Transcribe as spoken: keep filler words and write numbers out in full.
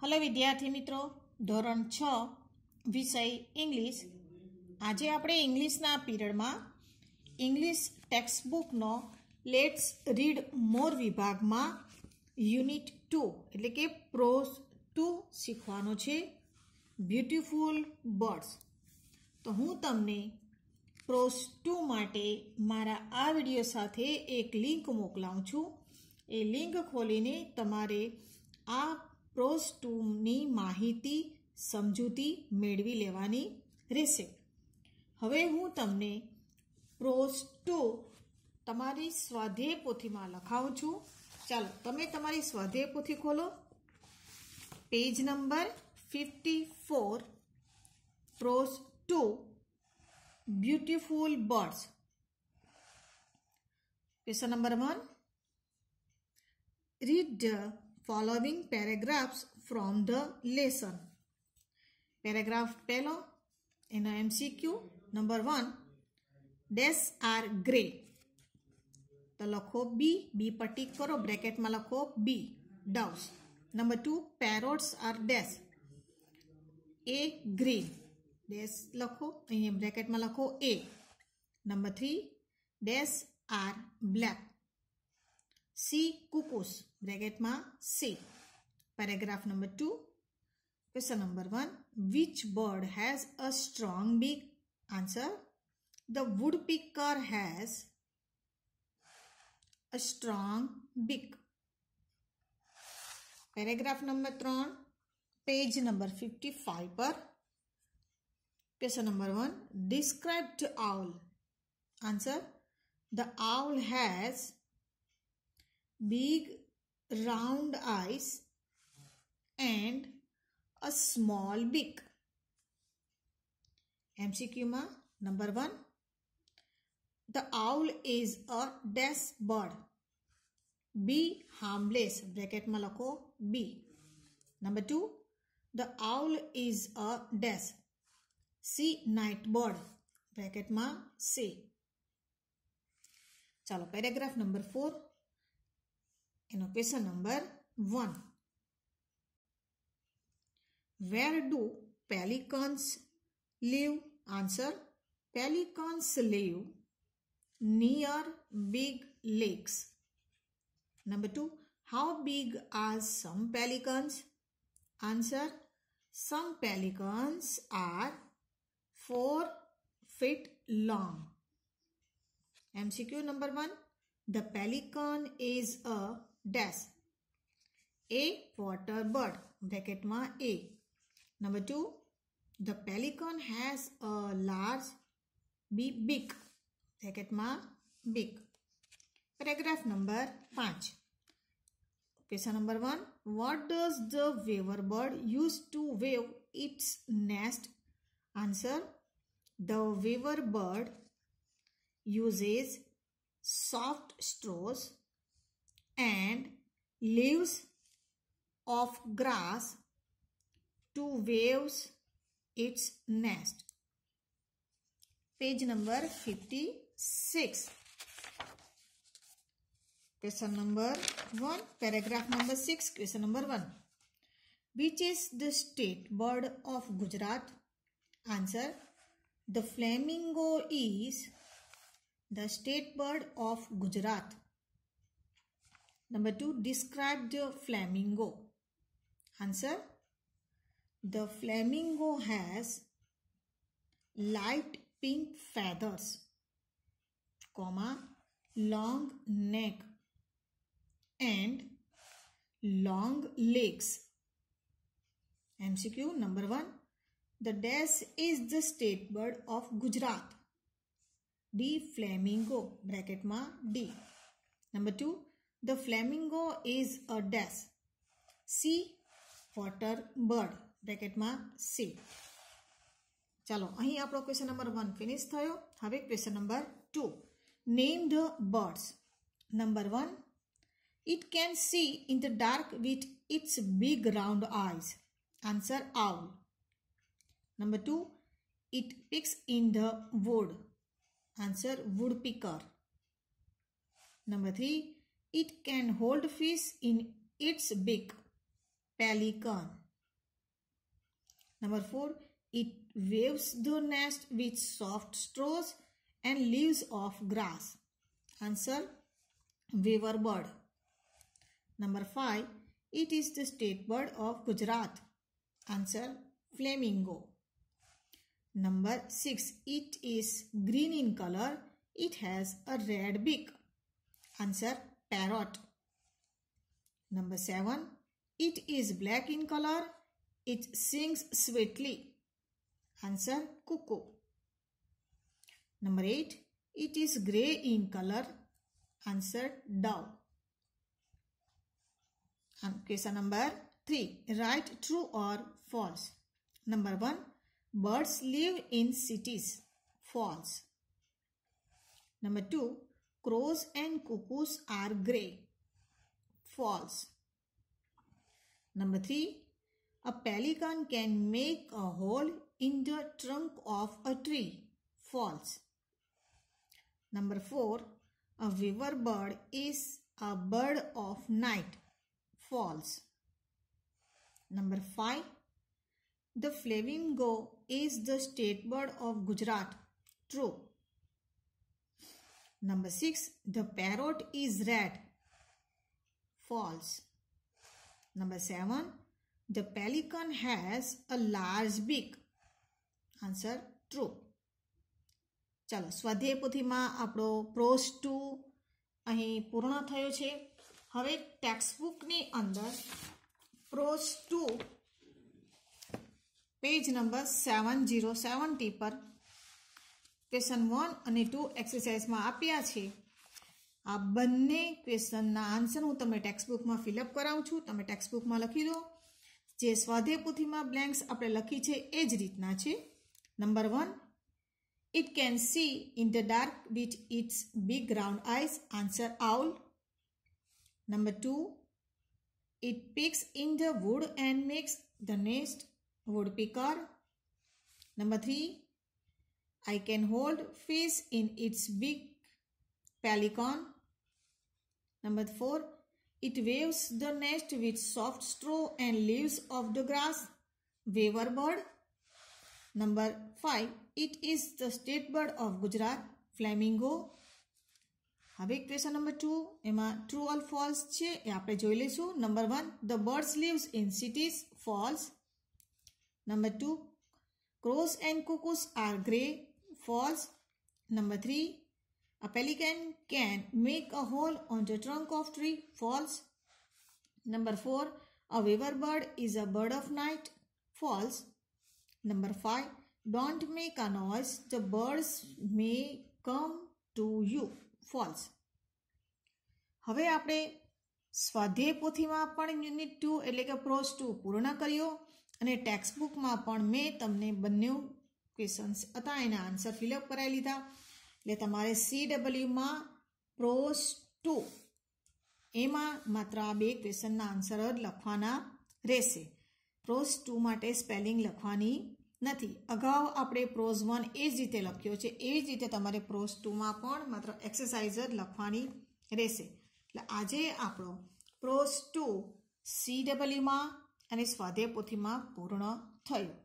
Hello विद्यार्थी मित्रों, धोरण छ विषय इंग्लिश। आज आपणे इंग्लिशना पीरियड में इंग्लिश टेक्स्टबुकनो लेट्स रीड मोर विभाग में यूनिट टू एटले के प्रोज टू शीखवानो छे ब्यूटीफुल बर्ड्स। तो हूँ तमने प्रोज टू माटे मारा आ विडियो साथे एक लिंक मोकलावुं छुं। ए लिंक खोलीने तमारे आ प्रोज टू नी माहिती समजूती मेळवी लेवानी रहेशे। हवे हूँ तमने प्रोज टू तमारी स्वाध्याय पोथी में लखावुं छुं। चालो तमे तमारी स्वाध्याय पोथी खोलो। Page number fifty four, prose two beautiful birds. Question number one, read the following paragraphs from the lesson. Paragraph पहलो in a M C Q. Number one, dash are grey. तो लखो B, B पर टिक करो, bracket में लखो B, doves. Number two, parrots are dash. A green, dash लखो, अहीं bracket में लखो A. Number three, dash are black. C cuckoos, bracket में C. Paragraph number two. Question number one. Which bird has a strong beak? Answer. The woodpecker has a strong beak. Paragraph number three. Page number fifty-five पर. Question number one. Describe the owl. Answer. The owl has big round eyes and a small beak. M C Q में number one, the owl is a dash bird. B harmless, bracket में लखो B. Number two, the owl is a dash. C night bird, bracket में C. चलो paragraph number four. In question number one, where do pelicans live? Answer. Pelicans live near big lakes. Number two, how big are some pelicans? Answer. Some pelicans are four feet long. M C Q number one, the pelican is a dash. A water bird, bracket में A. Number two, the pelican has a large B beak, bracket में beak. Paragraph number five. Question number one, what does the weaver bird use to weave its nest? Answer. The weaver bird uses soft straws and leaves of grass to weave its nest. Page number fifty-six. Question number one, paragraph number six. Question number one, which is the state bird of Gujarat? Answer. The flamingo is the state bird of Gujarat. Number two, describe the flamingo. Answer. The flamingo has light pink feathers, comma, long neck and long legs. M C Q number one, the dash is the state bird of Gujarat. D flamingo, bracket में D. Number two, the flamingo is a dash. C water bird, bracket में C. चलो અહીં આપણો question number one finish થયો. હવે question number two, name the birds. Number one, it can see in the dark with its big round eyes. Answer owl. Number two, it picks in the wood. Answer woodpecker. Number three, it can hold fish in its beak. Pelican. Number four, it weaves the nest with soft straws and leaves of grass. Answer, weaver bird. Number five, it is the state bird of Gujarat. Answer, flamingo. Number six, it is green in color. It has a red beak. Answer, parrot. Number seven, it is black in color. It sings sweetly. Answer, cuckoo. Number eight, it is grey in color. Answer, dove. And question number three, write true or false. Number one, birds live in cities. False. Number two, crows and cuckoos are grey. False. Number three, a pelican can make a hole in the trunk of a tree. False. Number four, a weaver bird is a bird of night. False. Number five, the flamingo is the state bird of Gujarat. True. Number six, the parrot is red. False. Number seven, the pelican has a large beak. Answer, true. ચાલો, સ્વાધ્યાય પોથીમાં આપણો pros two અહીં પૂર્ણ થયો છે. હવે ટેક્સ્ટબુકની અંદર prose two page number seven zero seventy પર ક્વેશ્ચન વન અને ટુ એક્સરસાઇઝમાં આપ્યા છે. આ બંને ક્વેશ્ચનના આન્સર હું તમને ટેક્સ્ટબુકમાં ફિલઅપ કરાવું છું. તમે ટેક્સ્ટબુકમાં લખી દો. જે સ્વાધ્યાય પોથીમાં બ્લેન્ક્સ આપણે લખી છે એ જ રીતના છે. Number one, it can see in the dark with its big round eyes. Answer, owl. Number two, it picks in the wood and makes the nest. Woodpecker. Number three, I can hold fish in its beak. Pelican. Number four, it weaves the nest with soft straw and leaves of the grass. Weaver bird. Number five, it is the state bird of Gujarat. Flamingo. હવે question number two, એમાં true or false છે એ આપણે જોઈ લઈશું. Number one, the birds lives in cities. False. Number two, crows and cuckoos are grey. False. Number three, a pelican can make a hole on the trunk of tree. False. Number four, a weaver bird is a bird of night. False. Number five, don't make a noise. The birds may come to you. False. હવે આપણે સ્વાધ્યાય પોથીમાં પણ unit two એટલે કે pros two પૂર્ણ કર્યો અને ટેક્સ્ટબુકમાં પણ મેં તમને બંને ક્વેશ્ચન્સ હતા એના આન્સર ફિલઅપ કરાવી લીધા. એટલે તમારે સી ડબલ્યુમાં પ્રોઝ ટુ એમાં માત્ર આ બે ક્વેશ્ચનના આન્સર જ લખવાના રહેશે. પ્રોઝ ટુ માટે સ્પેલિંગ લખવાની નથી. અગાઉ આપણે પ્રોઝ વન એ જ રીતે લખ્યો છે એ જ રીતે તમારે પ્રોઝ ટુમાં પણ માત્ર એક્સરસાઇઝ જ લખવાની રહેશે. એટલે આજે આપણો પ્રોઝ ટુ સી ડબલ્યુમાં અને સ્વાધ્યાય પોથીમાં પૂર્ણ થયો.